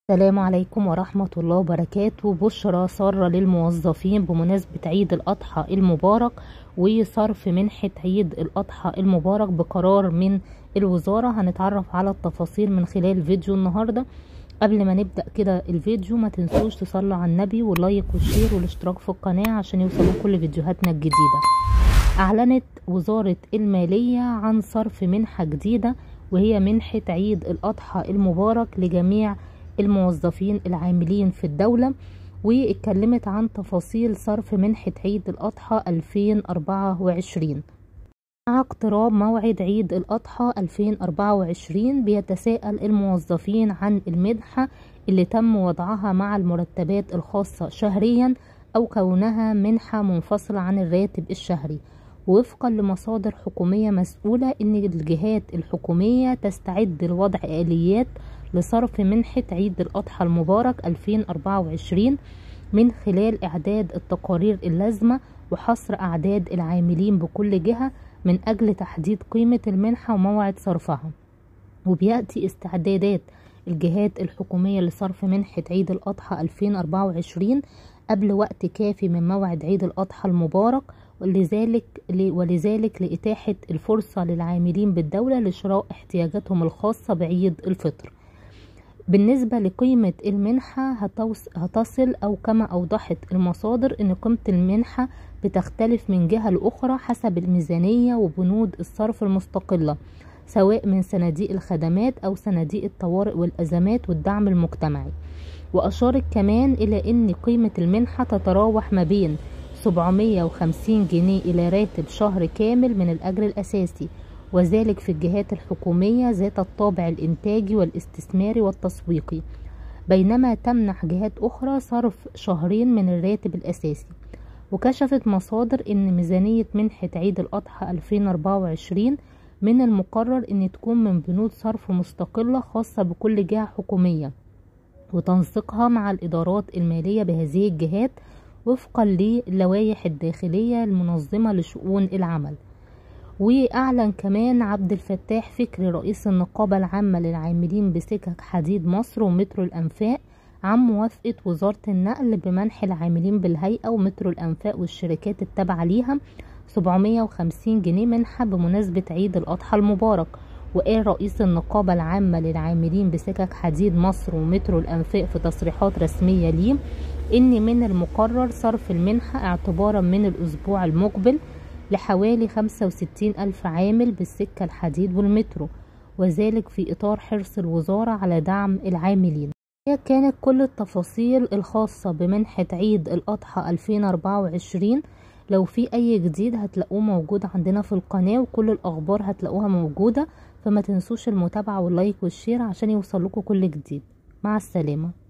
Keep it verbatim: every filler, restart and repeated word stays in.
السلام عليكم ورحمة الله وبركاته. بشرى سارة للموظفين بمناسبة عيد الأضحى المبارك وصرف منحة عيد الأضحى المبارك بقرار من الوزارة. هنتعرف على التفاصيل من خلال فيديو النهاردة. قبل ما نبدأ كده الفيديو ما تنسوش تصلوا على النبي واللايك والشير والاشتراك في القناة عشان يوصلوا كل فيديوهاتنا الجديدة. أعلنت وزارة المالية عن صرف منحة جديدة وهي منحة عيد الأضحى المبارك لجميع الموظفين العاملين في الدولة، واتكلمت عن تفاصيل صرف منحة عيد الأضحى ألفين وأربعة وعشرين. مع اقتراب موعد عيد الأضحى ألفين وأربعة وعشرين بيتساءل الموظفين عن المنحة اللي تم وضعها مع المرتبات الخاصة شهريا أو كونها منحة منفصلة عن الراتب الشهري. وفقا لمصادر حكومية مسؤولة إن الجهات الحكومية تستعد لوضع آليات لصرف منحة عيد الأضحى المبارك ألفين وأربعة وعشرين من خلال إعداد التقارير اللازمة وحصر أعداد العاملين بكل جهة من أجل تحديد قيمة المنحة وموعد صرفها. وبيأتي استعدادات الجهات الحكومية لصرف منحة عيد الأضحى ألفين وأربعة وعشرين قبل وقت كافي من موعد عيد الأضحى المبارك، ولذلك ولذلك لإتاحة الفرصة للعاملين بالدولة لشراء احتياجاتهم الخاصة بعيد الفطر. بالنسبة لقيمة المنحة هتصل أو كما أوضحت المصادر إن قيمة المنحة بتختلف من جهة لأخرى حسب الميزانية وبنود الصرف المستقلة، سواء من صناديق الخدمات أو صناديق الطوارئ والأزمات والدعم المجتمعي. وأشارت كمان إلى إن قيمة المنحة تتراوح ما بين سبعمية وخمسين جنيه إلى راتب شهر كامل من الأجر الأساسي، وذلك في الجهات الحكومية ذات الطابع الإنتاجي والاستثماري والتسويقي، بينما تمنح جهات أخرى صرف شهرين من الراتب الأساسي. وكشفت مصادر إن ميزانية منحة عيد الأضحى ألفين وأربعة وعشرين من المقرر إن تكون من بنود صرف مستقلة خاصة بكل جهة حكومية وتنسيقها مع الإدارات المالية بهذه الجهات وفقا للوائح الداخلية المنظمة لشؤون العمل. وأعلن كمان عبد الفتاح فكري رئيس النقابة العامة للعاملين بسكك حديد مصر ومترو الأنفاق عن موافقة وزارة النقل بمنح العاملين بالهيئة ومترو الأنفاق والشركات التابعة ليها سبعمية وخمسين جنيه منحة بمناسبة عيد الأضحى المبارك. وقال رئيس النقابة العامة للعاملين بسكك حديد مصر ومترو الأنفاق في تصريحات رسمية ليه إن من المقرر صرف المنحة اعتبارا من الأسبوع المقبل لحوالي خمسة وستين ألف عامل بالسكة الحديد والمترو، وذلك في إطار حرص الوزارة على دعم العاملين. هي كانت كل التفاصيل الخاصة بمنحة عيد الأضحى ألفين وأربعة وعشرين. لو في أي جديد هتلاقوه موجود عندنا في القناة، وكل الأخبار هتلاقوها موجودة، فما تنسوش المتابعة واللايك والشير عشان يوصل لكم كل جديد. مع السلامة.